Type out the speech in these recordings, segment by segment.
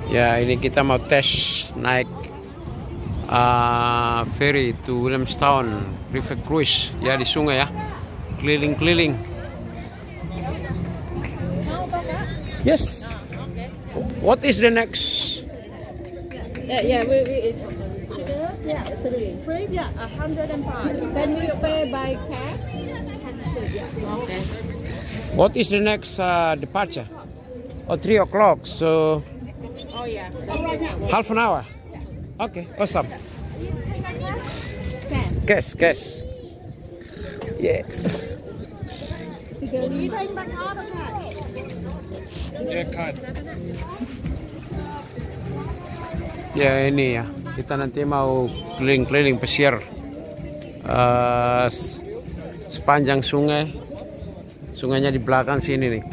Ya, ini kita mau tes naik ferry to Williamstown River Cruise ya, di sungai ya, keliling-keliling. Yes. What is the next? Three. 105. Can we pay by cash? Okay. What is the next departure? Oh, 3 o'clock. So. Oh yeah. Half an hour. Okay, awesome. Cash. Yeah. Ya, ini ya. Kita nanti mau keliling-keliling pesisir sepanjang sungai. Sungainya di belakang sini nih.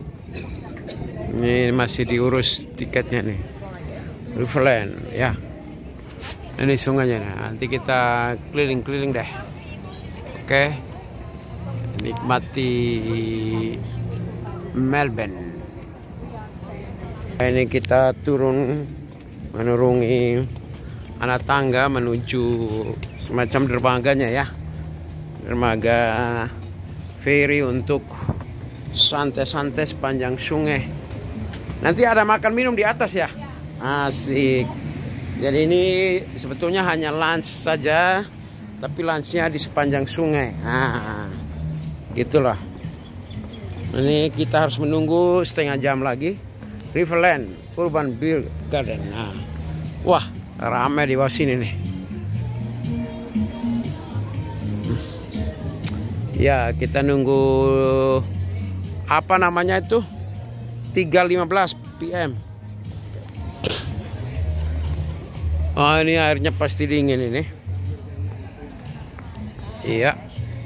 Ini masih diurus tiketnya nih. Riverland ya. Ini sungainya nih. Nanti kita keliling-keliling deh. Oke. Nikmati Melbourne. Ini kita turun menurungi anak tangga menuju semacam dermaganya ya. Dermaga ferry untuk santai-santai sepanjang sungai. Nanti ada makan minum di atas ya. Asik. Jadi ini sebetulnya hanya lunch saja, tapi lunchnya di sepanjang sungai. Nah, gitulah. Ini kita harus menunggu setengah jam lagi. Riverland Urban Beer Garden. Nah, wah, ramai di bawah sini nih. Ya, kita nunggu apa namanya itu? 3:15 PM. Oh, ini airnya pasti dingin ini. Iya.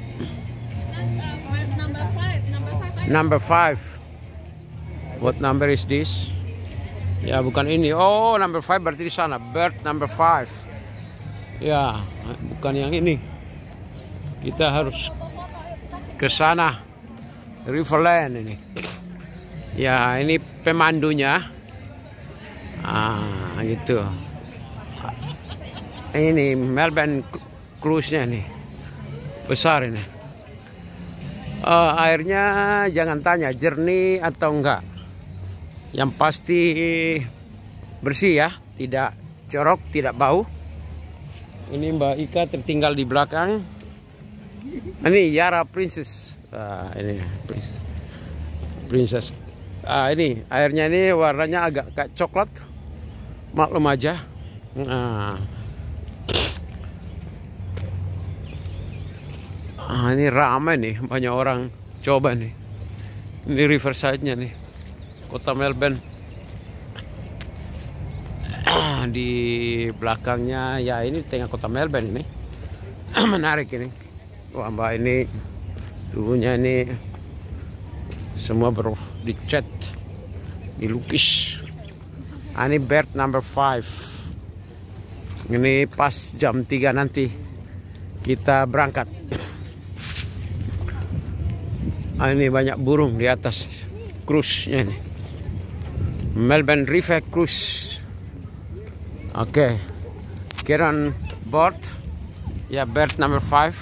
Number 5. What number is this? Ya, bukan ini. Oh, number 5 berarti di sana. Berth number 5. Ya, bukan yang ini. Kita harus ke sana. Riverland ini. Ya, ini pemandunya. Gitu. Ini Melbourne Cruise-nya nih. Besar ini. Airnya jangan tanya jernih atau enggak. Yang pasti bersih ya, tidak corok, tidak bau. Ini Mbak Ika tertinggal di belakang. Ini Yara Princess. Ini Princess. Ini airnya ini warnanya agak kayak coklat. Maklum aja. Ini ramai nih, banyak orang coba nih. Ini riverside-nya nih, kota Melbourne. Di belakangnya ya, ini tengah kota Melbourne ini. Menarik ini. Wah, Mbak, ini tubuhnya ini semua dicat, dilukis. Ini berth number 5. Ini pas jam 3 nanti kita berangkat. Ini banyak burung di atas cruise-nya nih. Melbourne River Cruise. Oke. Get on board. Ya, berth number 5.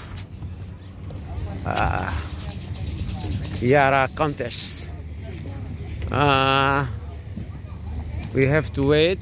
Yara Countess. We have to wait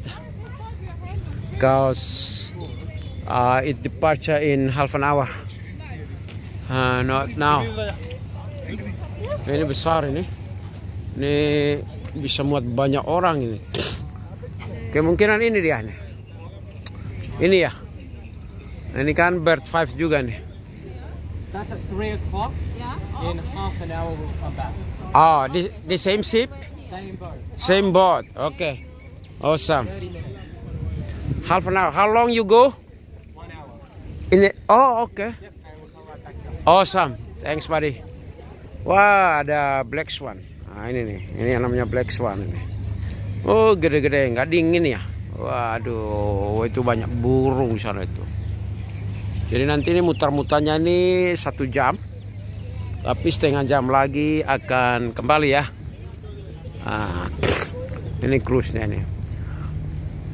because it departure in half an hour. Not now. Ini besar ini. Ini bisa muat banyak orang ini. Kemungkinan ini dia nih. Ini ya. Ini kan berth 5 juga nih. That's at 3 o'clock. In half an hour we'll come back. Oh, the same ship? Same boat. Same boat. Okay. Awesome. 30 minutes. Half an hour. How long you go? 1 hour. In it? Oh, okay. Yep, and we'll come right back down. Awesome. Thanks, buddy. Wah, ada black swan. Nah, ini nih. Ini yang namanya black swan ini. Oh, gede-gede. Nggak dingin ya? Waduh, itu banyak burung di sana itu. Jadi nanti ini muter-muternya ini 1 jam. Tapi setengah jam lagi akan kembali ya. Ini cruise-nya ini.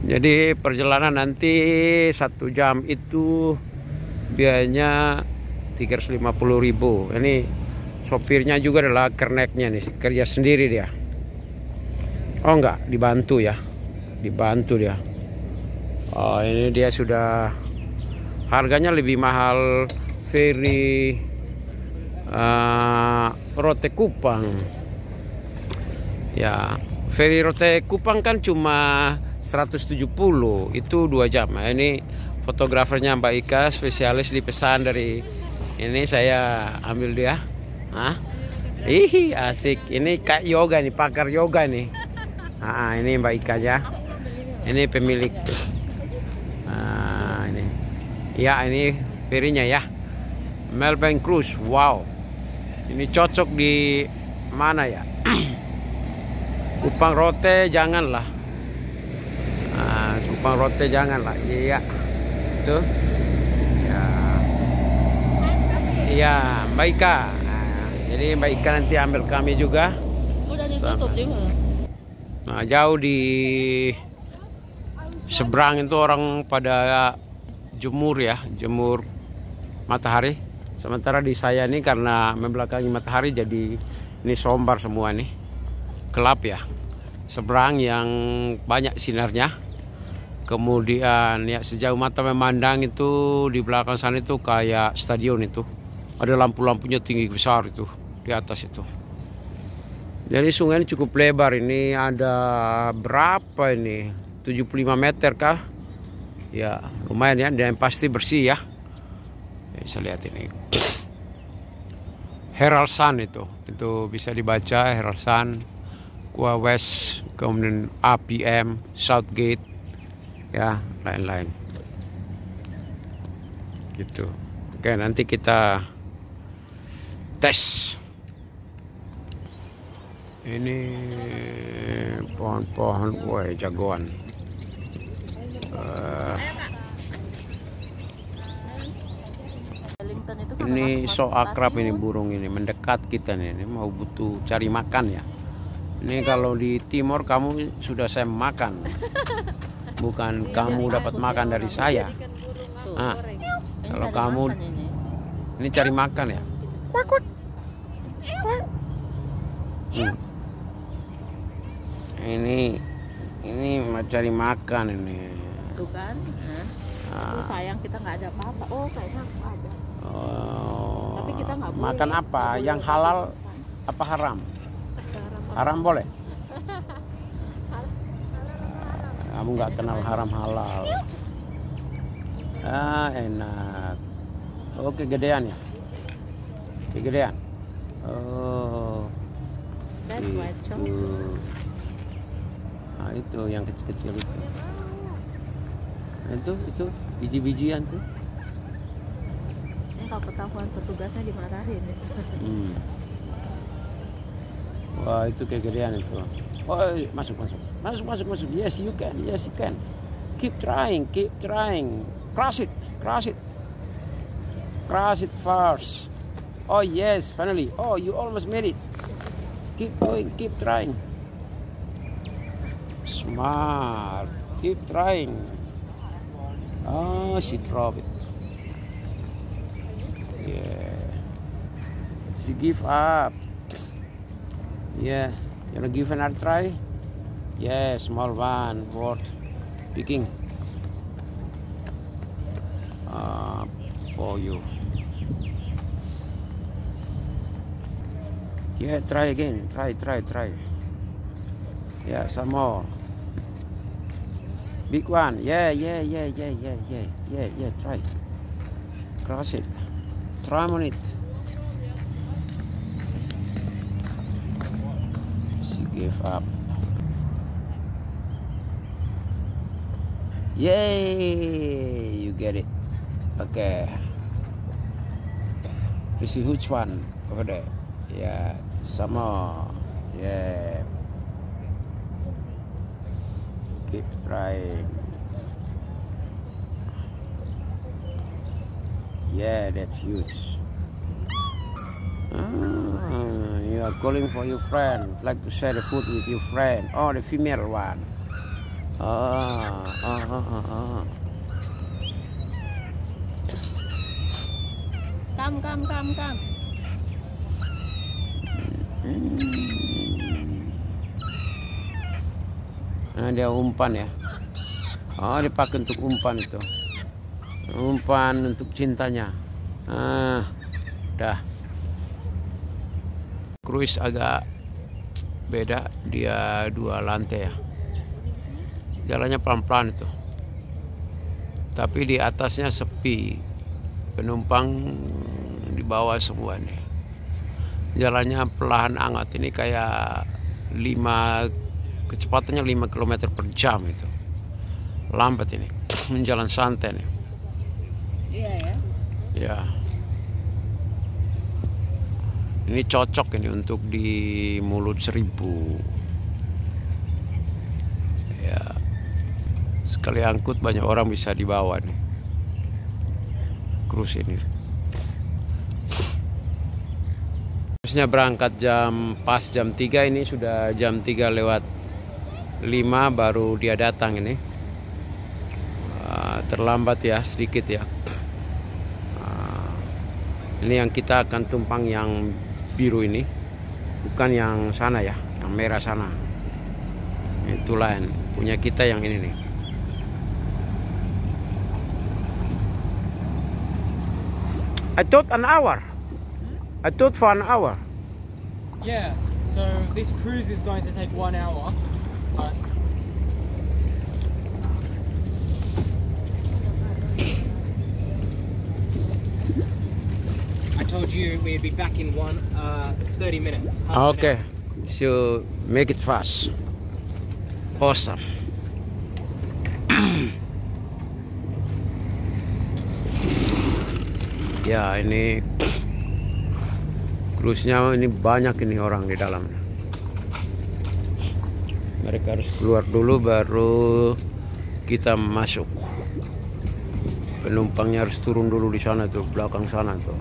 Jadi perjalanan nanti 1 jam itu biayanya 350.000. Ini sopirnya juga adalah kerneknya nih, kerja sendiri dia. Oh enggak, dibantu ya. Dibantu dia. Oh, ini dia sudah harganya lebih mahal ferry Rote Kupang. Ya, ferry Rote Kupang kan cuma 170, itu 2 jam. Nah, ini fotografernya Mbak Ika, spesialis dipesan dari ini, saya ambil dia. Hah? Ih, asik. Ini kayak yoga nih, pakar yoga nih. Nah, ini Mbak Ika ya. Ini pemilik. Nah, ini. Ya, ini ferinya ya. Melbourne Cruise. Wow. Ini cocok di mana ya? Kupang Rote janganlah. Nah, Kupang Rote janganlah. Iya. Tuh. Ya. Iya, Mbak Ika. Nah, jadi Mbak Ika nanti ambil kami juga. Udah ditutup juga. Nah, jauh di seberang itu orang pada jemur ya, jemur matahari. Sementara di saya ini karena membelakangi matahari jadi ini sombar semua nih. Gelap ya. Seberang yang banyak sinarnya. Kemudian ya sejauh mata memandang itu di belakang sana itu kayak stadion itu. Ada lampu-lampunya tinggi besar itu di atas itu. Jadi sungai ini cukup lebar. Ini ada berapa ini? 75 meter kah? Ya lumayan ya, dan pasti bersih ya. Bisa lihat ini Herald Sun itu bisa dibaca Herald Sun, Kua West, kemudian APM, Southgate, ya lain-lain gitu. Oke, nanti kita tes. Ini pohon-pohon, wah jagoan. Ini so akrab ini burung ini, mendekat kita nih. Ini mau butuh cari makan ya. Ini kalau di timur kamu sudah saya makan, bukan kamu dapat makan dari saya. Ah, kalau kamu ini cari makan ya. Ini mau cari makan ini. Tuh kan? Sayang kita nggak ada apa-apa. Oh kayaknya ada. Oh, tapi kita nggak boleh. Makan apa? Yang halal apa haram? Haram boleh? Kamu nggak kenal haram halal. Ah, enak. Oh, kegedean ya? Kegedean. Oh. Itu. Nah, itu yang kecil-kecil itu. Nah, itu biji-bijian tuh. Ini kalau ketahuan petugasnya dimarahin. Wah, itu kegedean itu. Oh, masuk. Yes, you can. Keep trying. Crush it first. Oh yes, finally. Oh, you almost made it. Keep going, keep trying. Smart. Keep trying. Oh, she dropped it. Yeah. She give up. Yeah. You wanna give another try? Yeah, small one. Worth picking. For you. Yeah, try again. Try. Yeah, some more. Big one. Yeah. Try. Cross it. Try on it. She gave up. Yay! You get it. Okay. This is huge one over there. Yeah, some more. Yeah. Keep trying. Yeah, that's huge. You are calling for your friend. Like to share the food with your friend. Oh, the female one. Come. Nah, dia umpan ya. Oh, dipakai untuk umpan itu. Umpan untuk cintanya. Dah. Cruise agak beda, dia 2 lantai ya. Jalannya pelan-pelan itu. Tapi di atasnya sepi. Penumpang di bawah semua nih. Jalannya pelan hangat. Ini kayak kecepatannya 5 km per jam itu. Lambat ini. Jalan santai nih. Iya ya. Ya. Ini cocok ini untuk di Mulut Seribu. Ya. Sekali angkut banyak orang bisa dibawa nih. Cruise ini. Harusnya berangkat pas jam 3, ini sudah jam 3 lewat 5 baru dia datang ini. Terlambat ya sedikit ya. Ini yang kita akan tumpang yang biru ini, bukan yang sana ya, yang merah sana. Itu lain, punya kita yang ini nih. I thought an hour. I thought for an hour. Yeah, so this cruise is going to take 1 hour, but I told you we'd be back in 30 minutes. Okay, so make it fast. Awesome. Ya, ini cruise-nya ini banyak ini orang di dalamnya. Mereka harus keluar dulu baru kita masuk. Penumpangnya harus turun dulu di sana tuh, belakang sana tuh.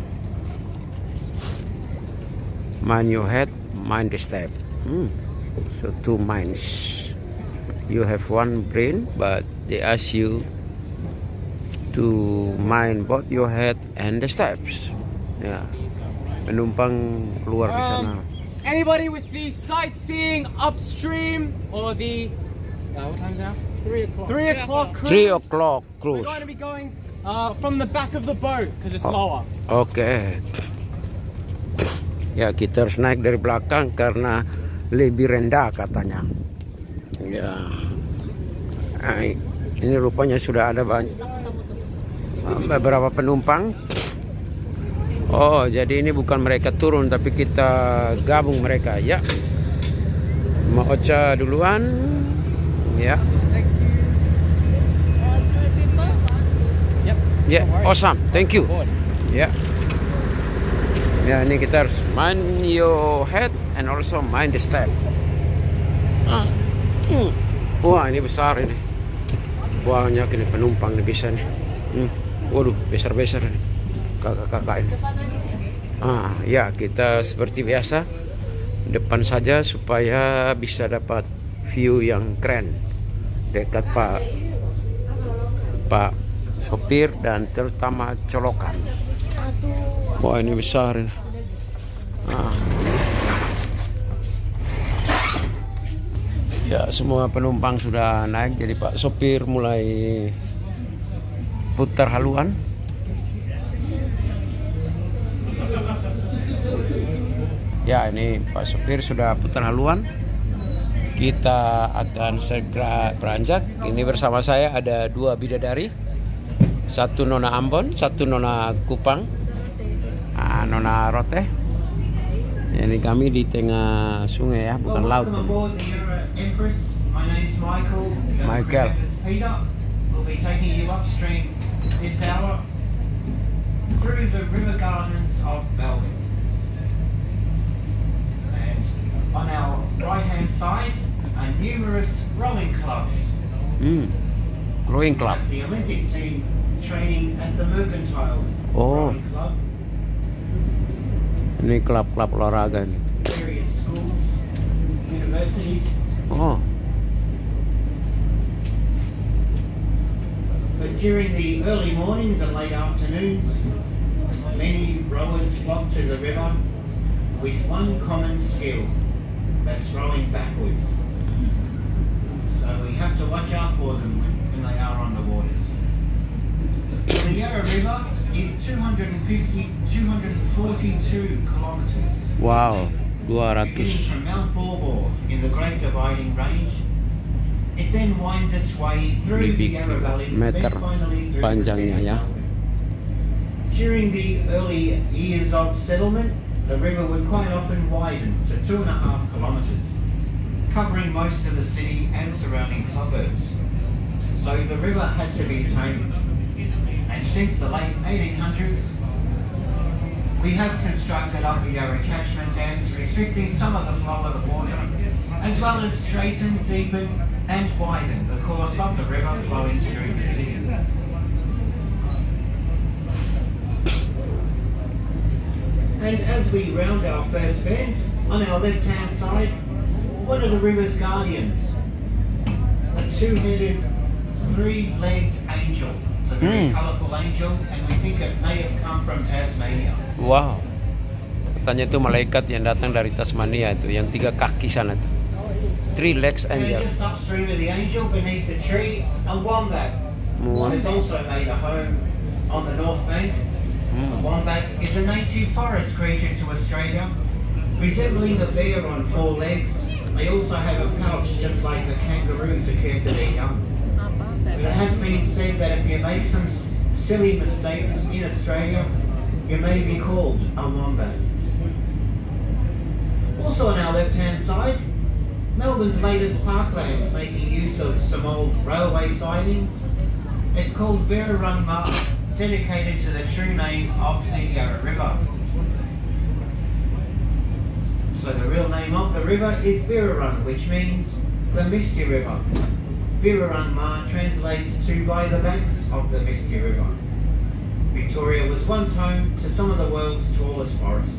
Mind your head, mind the step. So 2 minds. You have 1 brain, but they ask you to mind both your head and the steps. Ya, penumpang keluar di sana. Anybody with the sightseeing upstream or the what time is it now? 3 o'clock. 3 o'clock cruise. 3 o'clock We're cruise. going to be going from the back of the boat because it's lower. Oke. Ya, kita harus naik dari belakang karena lebih rendah katanya. Ya. Nah, ini rupanya sudah ada beberapa penumpang. Oh, jadi ini bukan mereka turun tapi kita gabung mereka ya. Mau Ocha duluan. Ya. Yep. Ya, awesome. Thank you. Ya. Ya, ini kita harus mind your head and also mind the step. Wah, ini besar ini. Banyak ini penumpang nih bisa nih. Waduh, besar-besar nih. Kakak-kakak ini. Ya, kita seperti biasa depan saja supaya bisa dapat view yang keren dekat Pak sopir dan terutama colokan. Wah, ini besar ini. Ya, semua penumpang sudah naik, jadi Pak sopir mulai putar haluan. Ya, ini Pak sopir sudah putar haluan. Kita akan segera beranjak. Ini bersama saya ada 2 bidadari. 1 Nona Ambon, 1 Nona Kupang. Nona Rote. Ini kami di tengah sungai ya, bukan laut. Michael. We'll be taking you upstream this hour through the river gardens of Melbourne. And on our right-hand side are numerous rowing clubs. Rowing club. The Olympic team training at the Mercantile Rowing Club. Ini klub-klub olahraga nih. Various schools, universities. During the early mornings and late afternoons, many rowers flock to the river with one common skill, that's rowing backwards. So we have to watch out for them when they are on the waters. The Yarra River is 242 kilometres. Wow, Beginning 200 from Mount Baw in the Great Dividing Range, it then winds its way through the lebih Yarra Valley, meter then finally through the panjangnya city ya. of Melbourne. During the early years of settlement, the river would quite often widen to 2.5 kilometres, covering most of the city and surrounding suburbs. So the river had to be tamed. And since the late 1800s, we have constructed Upper Yarra catchment dams restricting some of the flow of the water, as well as straightened, deepened and widened the course of the river flowing through the city. And as we round our first bend, on our left-hand side, one of the river's guardians, a two-headed, three-legged angel. It's a very colourful angel, and we think it may have come from Tasmania. Wow, katanya itu malaikat yang datang dari Tasmania itu, yang 3 kaki sana tuh. 3 legs And angel. just upstream of the angel, beneath the tree, a wombat has also made a home on the north bank. A wombat is a native forest creature to Australia, resembling a bear on 4 legs. They also have a pouch just like a kangaroo to care for their young. But it has been said that if you make some silly mistakes in Australia, you may be called a wombat. Also on our left-hand side, Melbourne's latest parkland, making use of some old railway sidings. It's called Birrarung Marsh, dedicated to the true name of the Yarra River. So the real name of the river is Birrarung, which means the Misty River. Birrarung Marsh translates to by the banks of the Misty River. Victoria was once home to some of the world's tallest forests.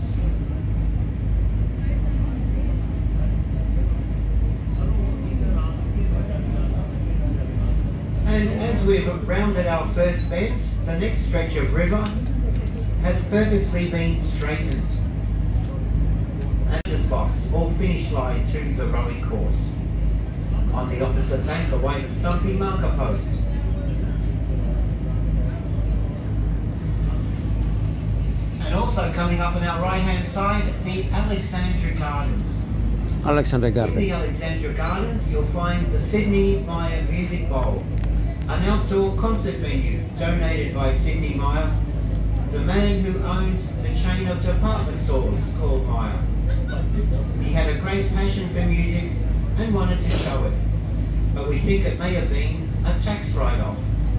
And as we've rounded our first bend, the next stretch of river has purposely been straightened. Anchor's box or finish line to the rowing course. On the opposite bank, a white stumpy marker post. And also coming up on our right-hand side, the Alexandra Gardens. Alexandra In the Garden. Alexandra Gardens, you'll find the Sydney Myer Music Bowl, an outdoor concert venue donated by Sydney Myer, the man who owns the chain of department stores called Myer. He had a great passion for music and wanted to show it, but we think it may have been a tax write-off.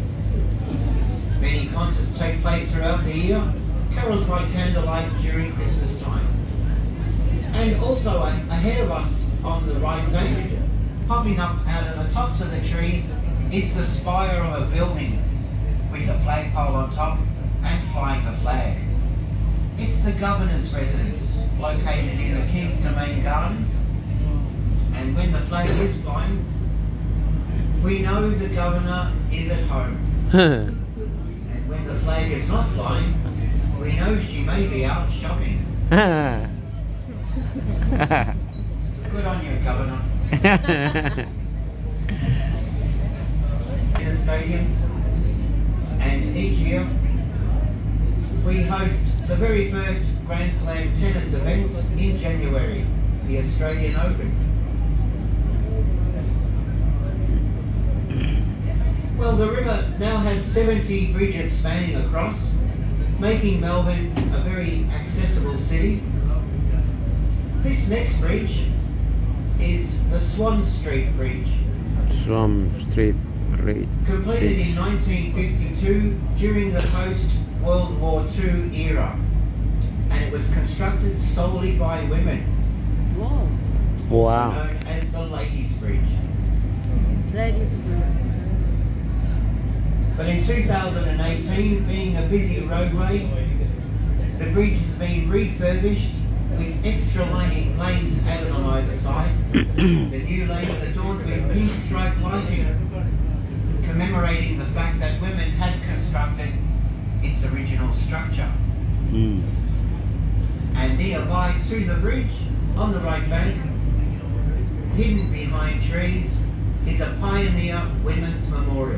Many concerts take place throughout the year, carols by candlelight during Christmas time. And also ahead of us on the right bank, popping up out of the tops of the trees, is the spire of a building with a flagpole on top and flying a flag. It's the Governor's residence, located in the King's Domain Gardens. And when the flag is flying, we know the Governor is at home. And when the flag is not flying, we know she may be out shopping. Good on you, Governor. In the stadiums, and each year we host the very first Grand Slam tennis event in January, the Australian Open. Well, the river now has 70 bridges spanning across, making Melbourne a very accessible city. This next bridge is the Swan Street Bridge. Swan Street Completed in Bridge. 1952 during the post-World War II era, and it was constructed solely by women, Wow. Wow. known as the Ladies' Bridge. Ladies first. But in 2018, being a busy roadway, the bridge has been refurbished with extra lanes added on either side. The new lanes adorned with pink striped lighting commemorating the fact that women had constructed its original structure. And nearby to the bridge, on the right bank, hidden behind trees, is a Pioneer Women's Memorial.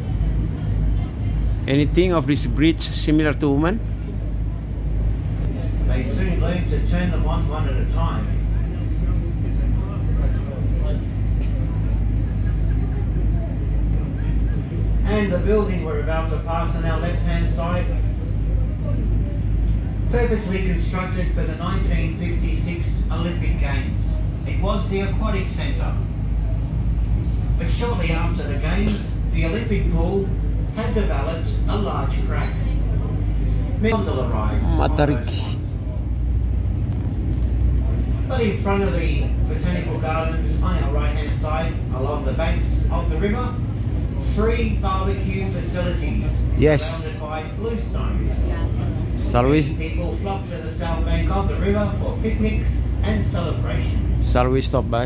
Anything of this bridge similar to woman? They soon learned to turn them on one at a time. And the building we're about to pass on our left-hand side, purposely constructed for the 1956 Olympic Games. It was the aquatic centre. But shortly after the Games, the Olympic pool had developed a large crack. Gondola rides on Matarik. those ponds. But in front of the botanical gardens on our right-hand side, along the banks of the river, 3 barbecue facilities Yes. surrounded by bluestones. Shall we People flock to the south bank of the river for picnics and celebrations. stop by?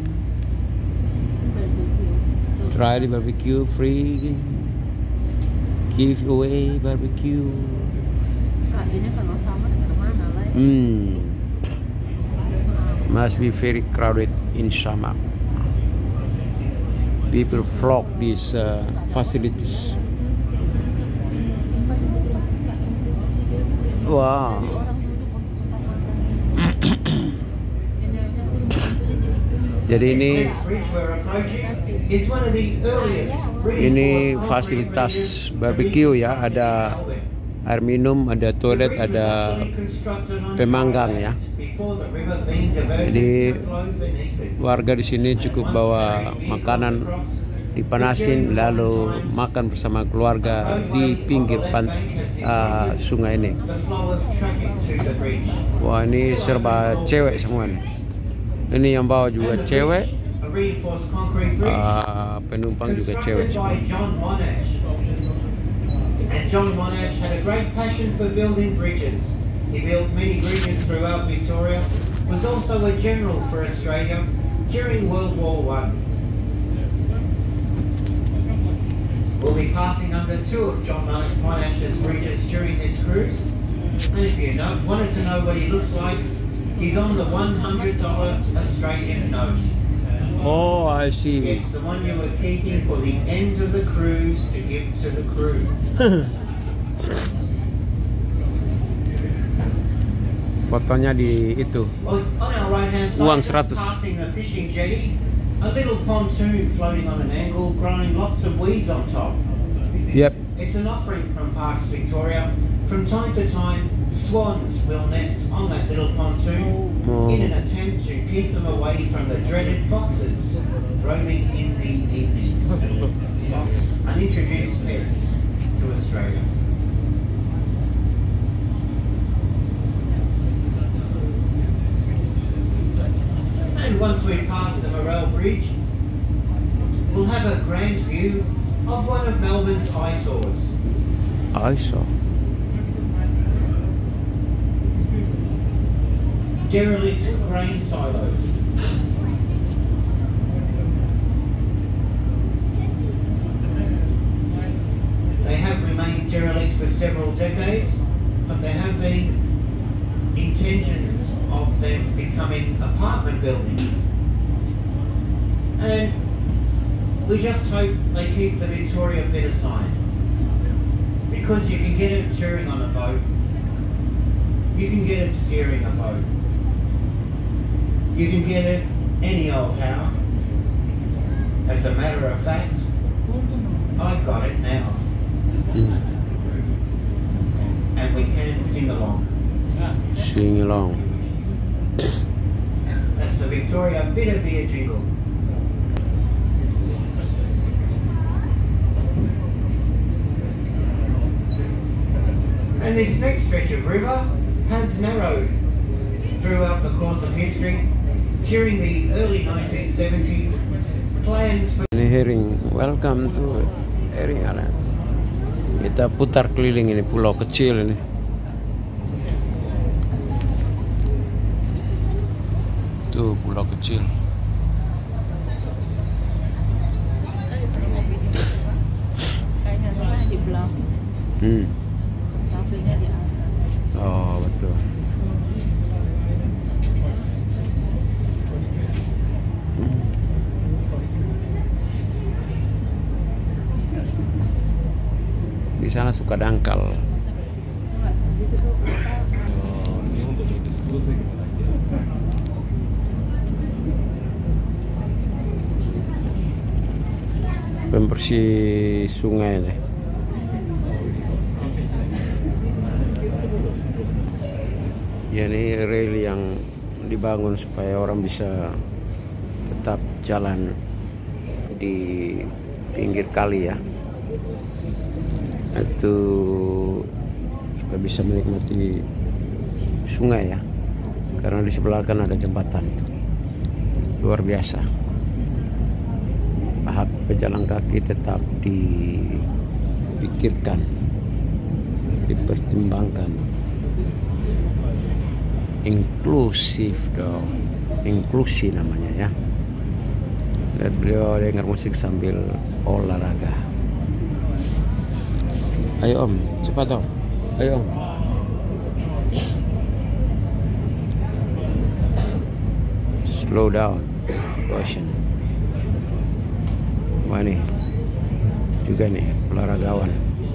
Try the barbecue, free giveaway barbecue. Kak, ini kalau summer kemana lah? Must be very crowded in summer. People flock these facilities. Wow. Jadi ini fasilitas barbecue ya, ada air minum, ada toilet, ada pemanggang ya. Jadi warga di sini cukup bawa makanan dipanasin lalu makan bersama keluarga di pinggir sungai ini. Wah, ini serba cewek semua nih. Ini yang bawa juga cewek, penumpang juga cewek semua. And John Monash had a great passion for building bridges. He built many bridges throughout Victoria, was also a general for Australia during World War I. We'll be passing under 2 of John Monash's bridges during this cruise. And if you wanted to know what he looks like, he's on the $100 Australian note. Oh, I see. Yes, the one you were keeping for the end of the cruise to give to the crew. Fotonya di itu. On our right-hand side, Uang just 100. passing the fishing jetty, a little pontoon floating on an angle, growing lots of weeds on top. Yep. It's an offering from Parks Victoria. From time to time, swans will nest on that little pontoon in an attempt to keep them away from the dreaded foxes roaming in the evenings. Fox, an introduced pest to Australia. And once we pass the Morell Bridge, we'll have a grand view of one of Melbourne's eyesores. I saw. Derelict grain silos. They have remained derelict for several decades, but there have been intentions of them becoming apartment buildings. And we just hope they keep the Victoria Better sign, because you can get it touring on a boat, you can get it steering a boat, you can get it any old how. As a matter of fact, I've got it now. And we can sing along. Sing along. That's the Victoria Bitter Beer jingle. And this next stretch of river has narrowed throughout the course of history. During the early 1970s, plans for Ini Herring, welcome to Herring Island. Kita putar keliling ini pulau kecil ini. Tuh pulau kecil. Kafenya di atas. Oh betul. Di sana suka dangkal. Di situ kita Pembersih sungai nih. Ya ini rel yang dibangun supaya orang bisa tetap jalan di pinggir kali ya. Itu supaya bisa menikmati sungai ya. Karena di sebelah kan ada jembatan itu. Luar biasa. Hak pejalan kaki tetap dipikirkan, dipertimbangkan. Inklusif dong, inklusi namanya ya. Lihat beliau dengar musik sambil olahraga. Ayo om, cepat om, ayo om. Slow down, caution. Wah nih juga nih olahragawan.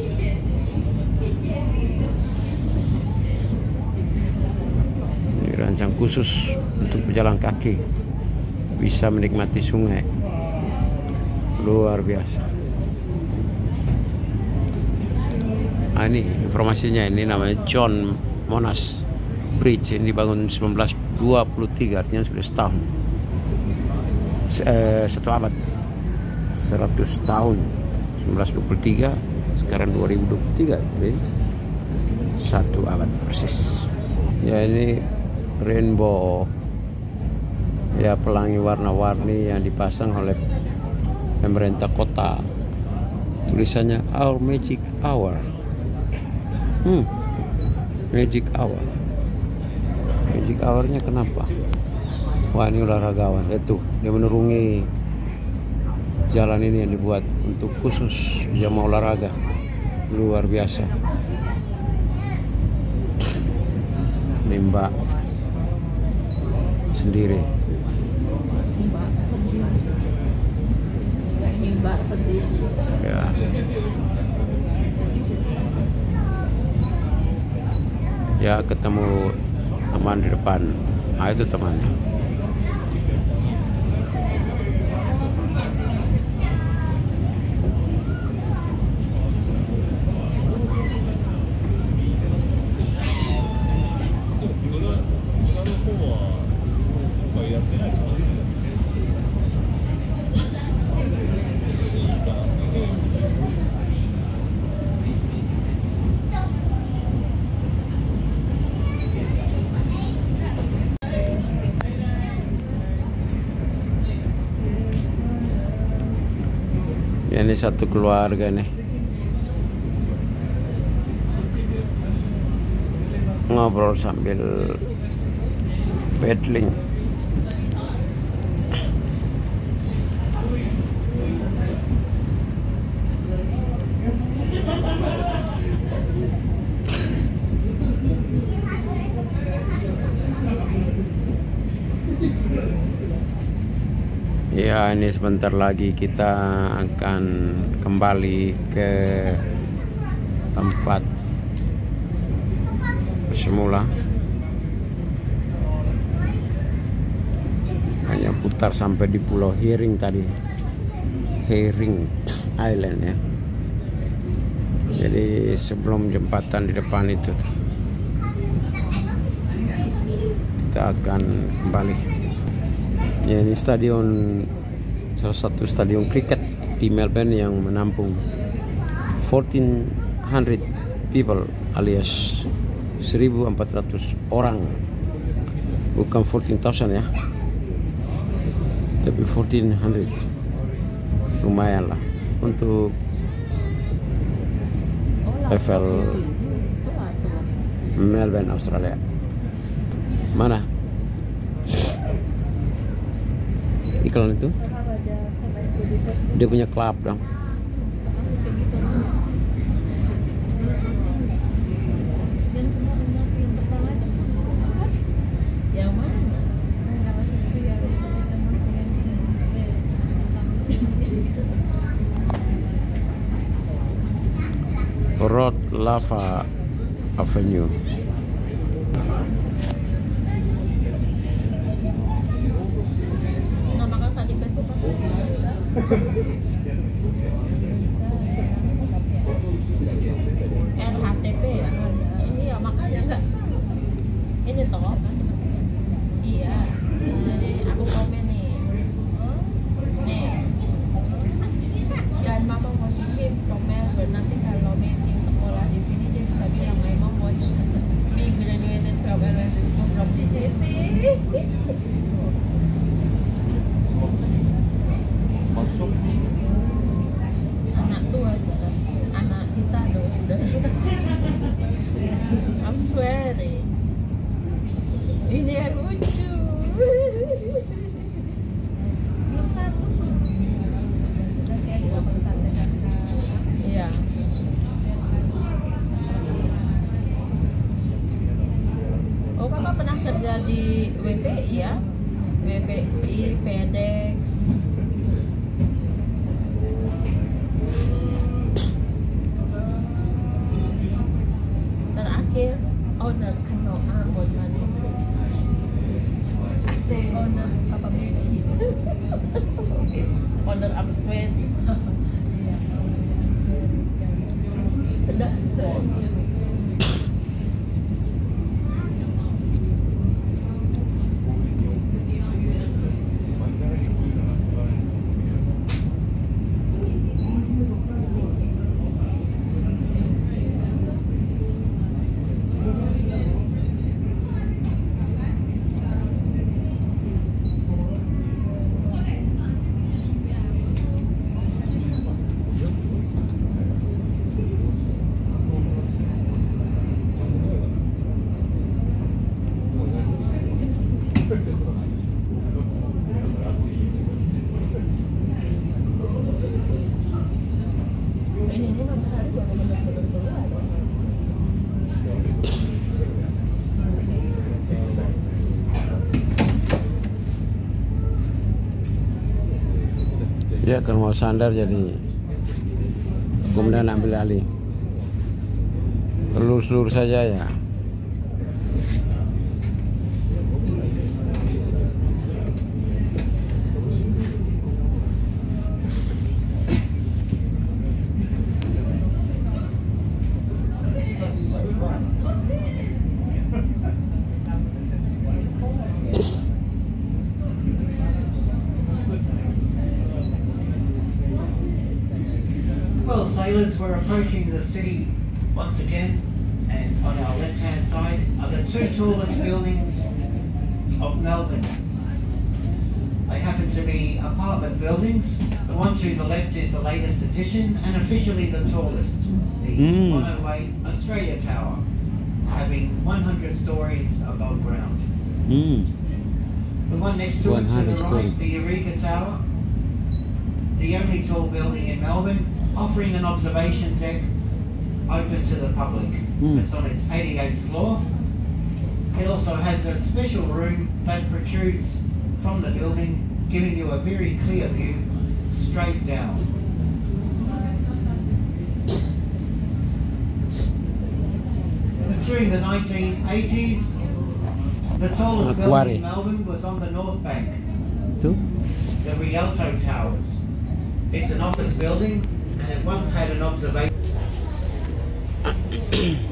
Ini rancang khusus untuk pejalan kaki bisa menikmati sungai. Luar biasa. Ah, ini informasinya, ini namanya John Monash Bridge. Ini dibangun 1923, artinya sudah setahun. Satu abad. 100 tahun. 1923, sekarang 2023, jadi satu abad persis. Ya ini rainbow, ya pelangi warna-warni yang dipasang oleh pemerintah kota. Tulisannya Our Magic Hour. Magic Hour. Magic Hour-nya kenapa? Wah ini olahragawan. Itu dia menurungi jalan ini yang dibuat untuk khusus yang mau olahraga. Luar biasa. Ini mbak sendiri. ini mbak sendiri. Ya. Ya ketemu teman di depan. Nah itu temannya. Ya, ini satu keluarga nih ngobrol sambil paddling. Ya ini sebentar lagi kita akan kembali ke tempat semula. Hanya putar sampai di Pulau Herring tadi, Herring Island ya. Jadi sebelum jembatan di depan itu kita akan kembali. Ya ini stadion, salah satu stadion kriket di Melbourne yang menampung 1400 people alias 1400 orang, bukan 14,000 ya, tapi 1400. Lumayan lah untuk level Melbourne, Australia. Mana iklan itu? Dia punya klub dong. Road Lava Avenue. Nama kakak di Facebook apa? RHTP ya? Ini ya makanya enggak. Ini toh. Iya. Jadi aku komen nih. Nih. Dan mama watching him from Melbourne. Nanti kalau Matthew sekolah di sini dia bisa bilang, my mom watch me graduated from LSE school from DJT. Anak tua sudah. Anak kita loh sudah. I'm swearing. Ini yang lucu. Belum satu. Udah kayak 21 kakak. Iya. Oh, kakak pernah kerja di WVI ya? WVI, FedEx. Terakhir, owner, ano, Arbon Money. Asik. Owner, apa Miki? Owner, I'm sweaty. Udah. Ini matahari baru benar-benar keluar. Ya kalau mau sandar jadi kemudian ambil alih. Lurus-lurus saja ya. Well, sailors, we're approaching the city once again, and on our left-hand side are the two tallest buildings of Melbourne. They happen to be apartment buildings. The one to the left is the latest addition and officially the tallest, the 108 Australia Tower, having 100 stories above ground. The one next to it to the right, the Eureka Tower, the only tall building in Melbourne, offering an observation deck open to the public. It's on its 88th floor. It also has a special room that protrudes from the building, giving you a very clear view straight down. During the 1980s, the tallest building in Melbourne was on the North Bank, the Rialto Towers. It's an office building and it once had an observation.